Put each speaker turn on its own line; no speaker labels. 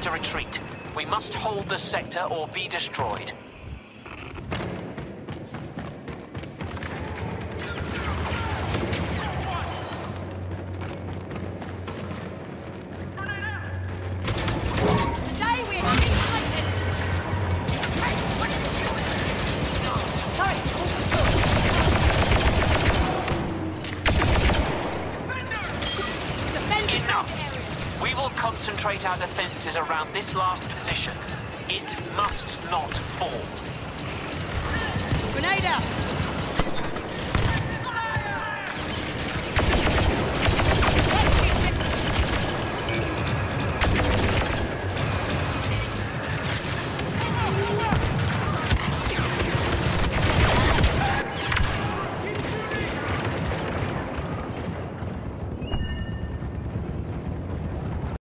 to retreat. We must hold the sector or be destroyed. Concentrate our defenses around this last position. It must not fall.
Grenade out!